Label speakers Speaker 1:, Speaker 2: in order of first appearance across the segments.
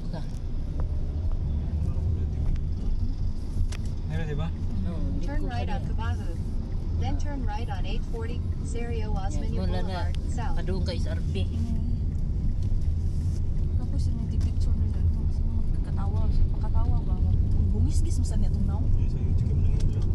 Speaker 1: ka.
Speaker 2: Meron, di ba?
Speaker 3: Turn right on Cabago. Then turn right on 840 Serio Osmeña
Speaker 1: Mula na,
Speaker 3: Boulevard, South.
Speaker 1: padung kay sa RP.
Speaker 4: Tapos yung nagtipicture nila, sino magkakatawa, pakatawa ba? Bungis-gis mo sa niya itong naw.
Speaker 2: Sa YouTube mo lang yun.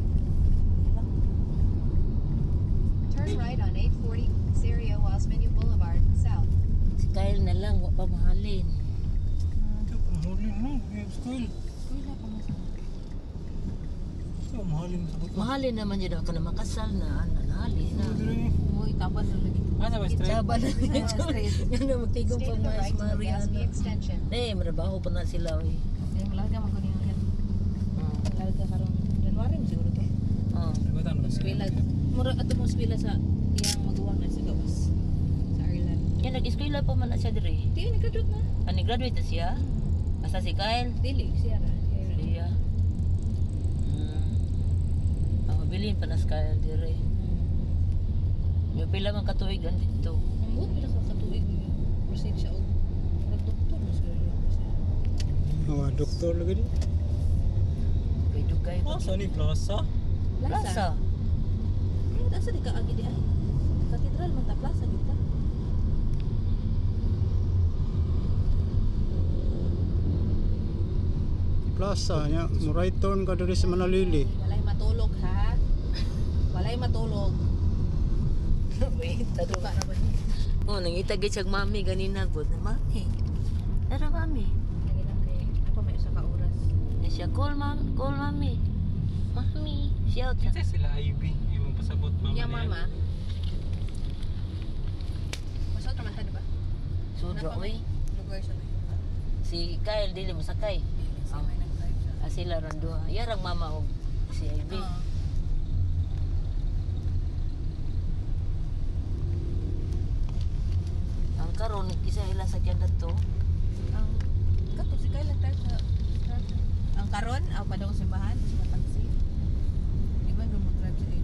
Speaker 3: Turn right on 840 Serio Osmeña Boulevard, South.
Speaker 1: Si Kyle na lang, wa pa mahalin.
Speaker 2: Ito, pangulin mo. School.
Speaker 4: Wala pa nga sa
Speaker 2: Ito, mahalin sa buto.
Speaker 1: Mahalin naman yun ako na makasal na, nanali na.
Speaker 4: mo, itaban na lagi.
Speaker 2: Ano ba, straight?
Speaker 1: Saban na yun. Yan na magtigong
Speaker 3: Stay
Speaker 1: pa
Speaker 3: to the
Speaker 1: mas
Speaker 3: right to Legazpi
Speaker 1: Mariana.
Speaker 3: Extension.
Speaker 1: Eh, marabaho pa na sila. Oy.
Speaker 4: Yung malaga magkunin ang yan. Malaga karon January mo siguro to.
Speaker 2: Nagbatang na ba
Speaker 4: Eskwela. Mura ato mo eskwela sa iyang maguwang na sa gawas. Sa Ireland.
Speaker 1: Yan, nag-eskwela pa man na siya dire.
Speaker 4: Di, nag-graduate na.
Speaker 1: Graduate na siya. Basta si Kyle.
Speaker 4: Dili, siya na.
Speaker 1: Siya. Mabilin pa na si Kyle dire. May pila man katuig dito.
Speaker 4: Ang buot pila ka katuig mo. Proceed siya og nagdoktor mo siguro.
Speaker 2: Doktor lagi di.
Speaker 1: Kay Dugay pa.
Speaker 2: Sa ni plaza?
Speaker 1: Plaza.
Speaker 4: Asa di ka agi di ay. Katedral man ta plaza di ta.
Speaker 5: Plaza nya, mo right turn ka diri sa Manalili.
Speaker 4: Walay matulog ha. Walay matulog.
Speaker 1: Wait, tado.
Speaker 4: Tuka na ba ni?
Speaker 1: Oh, nangita gid siya mami ganina gud na mami. Tara mami.
Speaker 4: Lagi lang kay ako may usa ka oras.
Speaker 1: Na siya call mami. Mami, shout siya.
Speaker 2: Ito sila Ivy. Yung pasabot mama
Speaker 4: Iya
Speaker 2: niya.
Speaker 4: mama. Masal naman ta di ba?
Speaker 1: Sudro oy.
Speaker 4: Lugar sa
Speaker 1: Si Kyle dili mo sakay.
Speaker 4: Sa may nag-drive siya.
Speaker 1: Sila ron duha. Yarang mama og si Ivy. Ang karon isa ila sa kyan to.
Speaker 4: Ang kato si Kyle nag-drive sa ang karon aw padong simbahan sa taxi. Di ba mo drive sa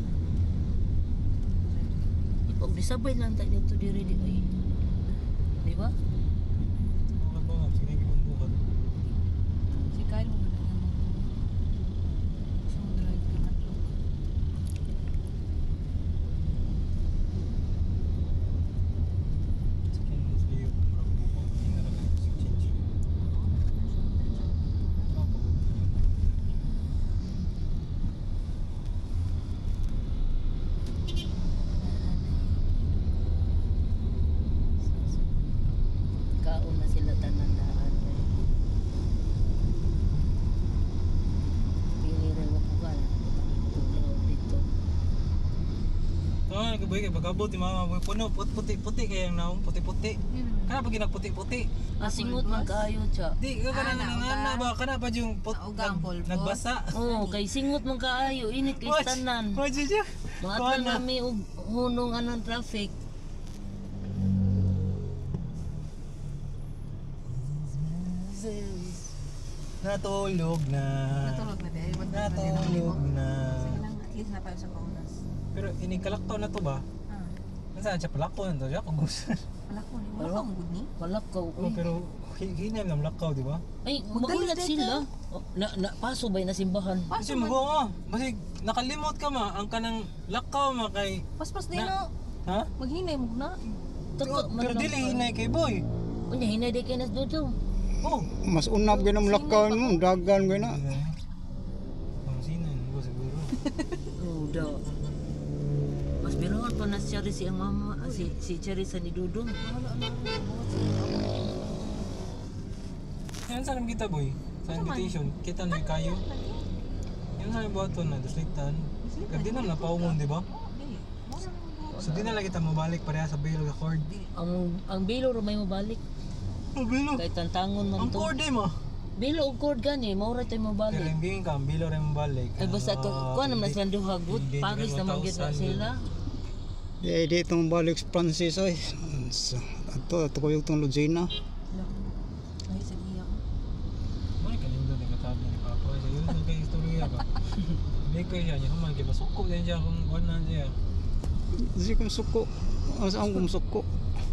Speaker 1: Og disabay lang tayo dito diri di oy. Di ba?
Speaker 2: Ano ba? Sige, gibumbukan.
Speaker 4: si Kyle mo na lang sa drive ka natlo.
Speaker 2: Sige, mas liyo. Marami mo pa. Hindi na lang change.
Speaker 1: Kaon na sila tanan daan. Pinire wa pugal. Tulaw dito.
Speaker 2: Tama, nagkaboy kay pagkabot ni mama boy puno puti kaya yung naong puti-puti. Kana pag ginagputi-puti.
Speaker 1: Asingot man kaayo siya.
Speaker 2: Di ka kana nangana ba kana pa yung
Speaker 4: Naugang pulpo.
Speaker 2: nagbasa.
Speaker 1: Oh, kay singot man kaayo init kay tanan.
Speaker 2: Watch you.
Speaker 1: Maatlan nami og hunong anong traffic.
Speaker 2: Natulog na.
Speaker 4: Natulog na dahil
Speaker 2: Natulog na.
Speaker 4: Sige lang, at least na pa sa kaunas.
Speaker 2: Pero inikalaktaw na to ba?
Speaker 4: Ah,
Speaker 2: Nasaan siya palakaw na to? Siya kung gusto.
Speaker 4: wala ko ni. Wala ko ang good ni.
Speaker 1: Walakaw
Speaker 2: Oh,
Speaker 1: uy.
Speaker 2: pero hinay lang lakaw, di ba?
Speaker 1: Ay,
Speaker 4: Magdalit
Speaker 1: magulat
Speaker 4: dito.
Speaker 1: sila. Oh, na paso ba na simbahan?
Speaker 2: Kasi mo nga. Kasi nakalimot ka ma. Ang kanang lakaw ma kay...
Speaker 4: Paspas din
Speaker 2: Na-
Speaker 4: no.
Speaker 2: Ha?
Speaker 4: Maghinay mo na.
Speaker 1: Taka man
Speaker 2: Pero
Speaker 1: lang.
Speaker 2: dili hinay kay boy.
Speaker 1: Unya hinay di kay nas dudong.
Speaker 2: Oh.
Speaker 5: Mas unap gyud ang lakaw mo, dagan gyud na.
Speaker 2: Pangsinan mo siguro.
Speaker 1: Uda. Mas binuhat pa na si Cherry si ang mama, si Cherry sa ni Dudong.
Speaker 2: Yan saan kita boy? Sa invitation. Kita na kayo. Yan saan yung buhaton na. Daslitan. Kasi di na napaungon, di ba? So di na lang kita mabalik pareha sa Baylor Accord.
Speaker 1: Ang bilo ro may mabalik.
Speaker 2: Oh, Baylor.
Speaker 1: Kay tantangon man
Speaker 2: Ang
Speaker 1: to.
Speaker 2: cord eh mo.
Speaker 1: Bilo og cord gani, maura tay
Speaker 2: Pero
Speaker 1: mabalik.
Speaker 2: yung bingin ka, ang Baylor ay mabalik.
Speaker 1: Ay basta ko naman
Speaker 2: hindi-
Speaker 1: sila duha good.
Speaker 2: hindi
Speaker 1: Paris naman gyud na
Speaker 2: 1,000
Speaker 1: sila.
Speaker 5: Di itong balik sa Francis oy. Ato ko yung Lugina.
Speaker 4: Ay, sa iya ko.
Speaker 2: May kanindot yung katabi ni Papa. So yun ang kay istorya ba? Hindi ko siya, yung man, kaya masuko din siya kung wala siya.
Speaker 5: Di ko suko. Asa ang kumsuko.